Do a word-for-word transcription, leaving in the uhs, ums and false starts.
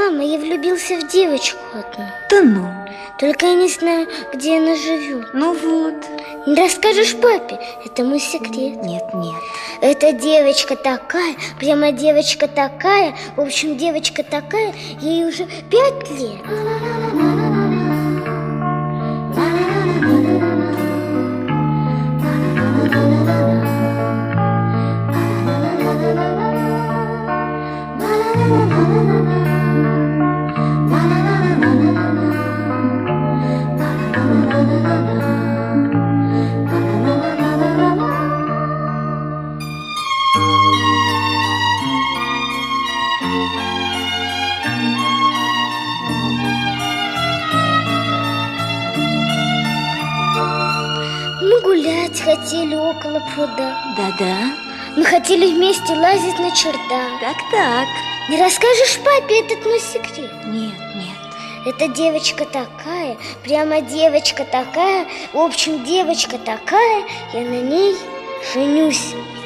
Мама, я влюбился в девочку одну. Да ну. Только я не знаю, где она живет. Ну вот. Не расскажешь папе? Это мой секрет. Нет, нет. Эта девочка такая, прямо девочка такая. В общем, девочка такая, ей уже пять лет. Мы гулять хотели около пруда. Да-да. Мы хотели вместе лазить на чердак. Так-так. Не расскажешь папе этот мой секрет? Нет, нет. Эта девочка такая, прямо девочка такая. В общем, девочка такая, я на ней женюсь.